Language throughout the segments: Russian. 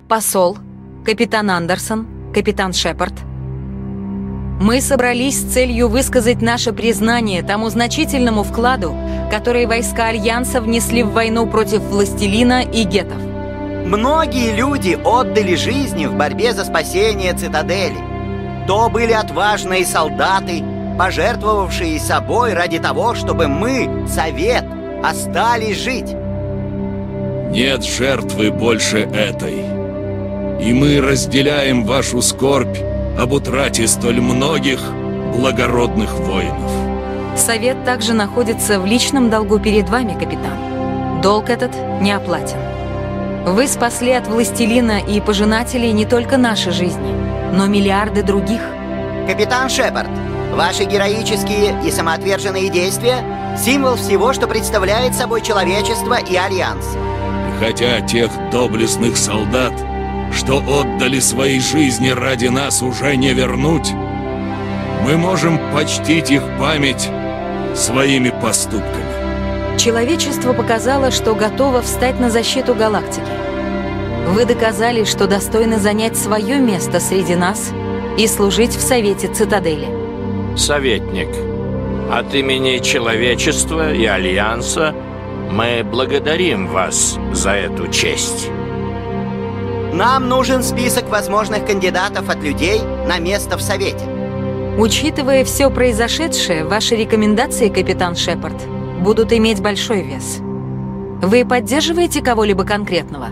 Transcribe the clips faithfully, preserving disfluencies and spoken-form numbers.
посол, капитан Андерсон, капитан Шепард. Мы собрались с целью высказать наше признание тому значительному вкладу, который войска Альянса внесли в войну против Властелина и геттов. Многие люди отдали жизни в борьбе за спасение цитадели. То были отважные солдаты, пожертвовавшие собой ради того, чтобы мы, Совет, остались жить. Нет жертвы больше этой. И мы разделяем вашу скорбь об утрате столь многих благородных воинов. Совет также находится в личном долгу перед вами, капитан. Долг этот не оплатен. Вы спасли от Властелина и пожинателей не только наши жизни, но миллиарды других. Капитан Шепард, ваши героические и самоотверженные действия – символ всего, что представляет собой человечество и Альянс. И хотя тех доблестных солдат, что отдали свои жизни ради нас, уже не вернуть, мы можем почтить их память своими поступками. Человечество показало, что готово встать на защиту галактики. Вы доказали, что достойны занять свое место среди нас и служить в Совете Цитадели. Советник, от имени человечества и Альянса мы благодарим вас за эту честь. Нам нужен список возможных кандидатов от людей на место в Совете. Учитывая все произошедшее, ваши рекомендации, капитан Шепард, будут иметь большой вес. Вы поддерживаете кого-либо конкретного?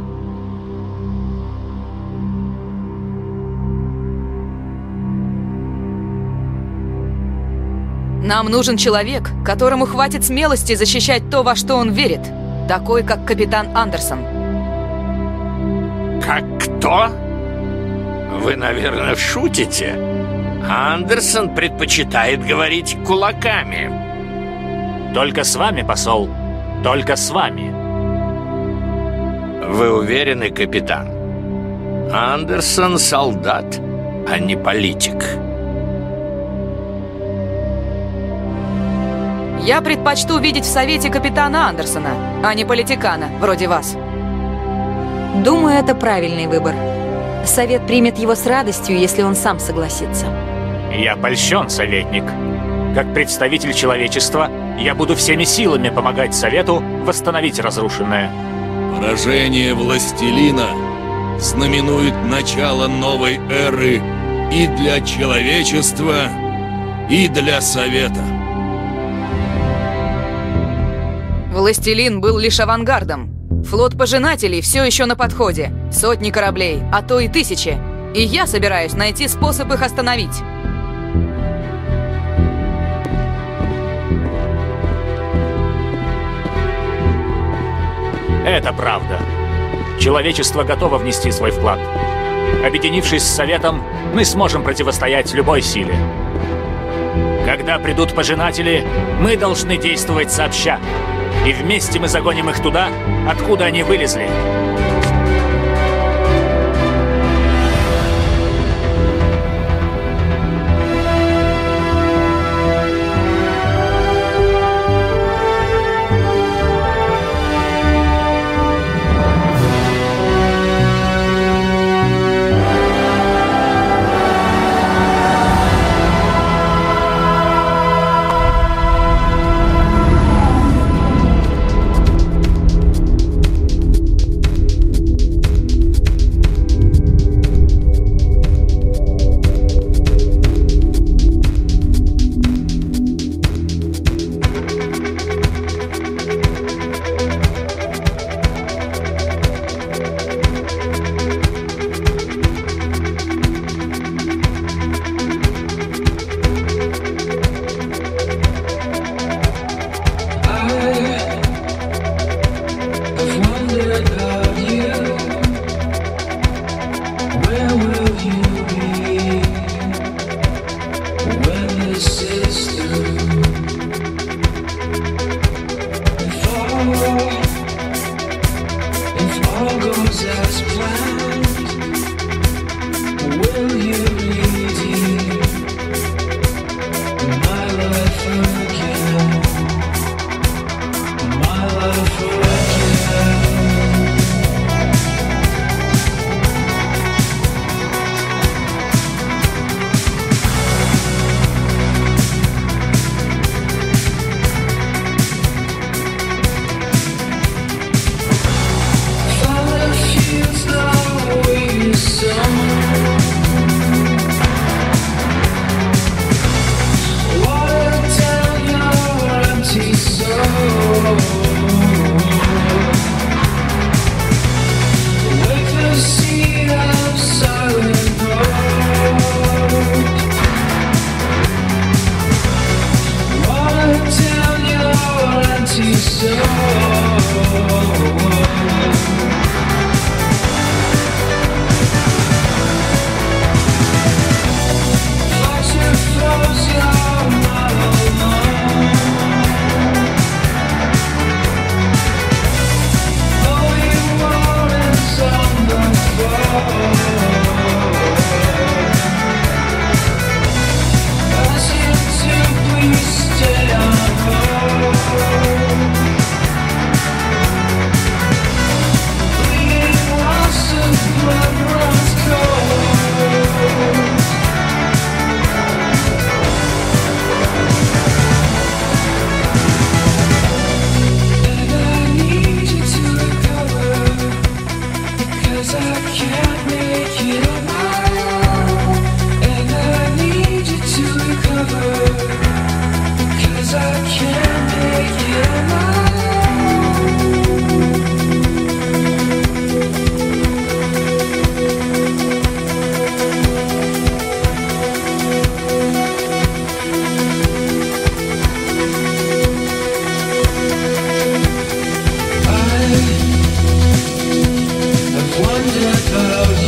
Нам нужен человек, которому хватит смелости защищать то, во что он верит. Такой, как капитан Андерсон. Как кто? Вы, наверное, шутите? Андерсон предпочитает говорить кулаками. Только с вами, посол. Только с вами. Вы уверены, капитан? Андерсон солдат, а не политик. Я предпочту видеть в Совете капитана Андерсона, а не политикана, вроде вас. Думаю, это правильный выбор. Совет примет его с радостью, если он сам согласится. Я польщен, советник. Как представитель человечества, я буду всеми силами помогать Совету восстановить разрушенное. Поражение Властелина знаменует начало новой эры и для человечества, и для Совета. Властелин был лишь авангардом. Флот пожинателей все еще на подходе. Сотни кораблей, а то и тысячи. И я собираюсь найти способ их остановить. Это правда. Человечество готово внести свой вклад. Объединившись с Советом, мы сможем противостоять любой силе. Когда придут пожинатели, мы должны действовать сообща. И вместе мы загоним их туда, откуда они вылезли. I've wondered about you.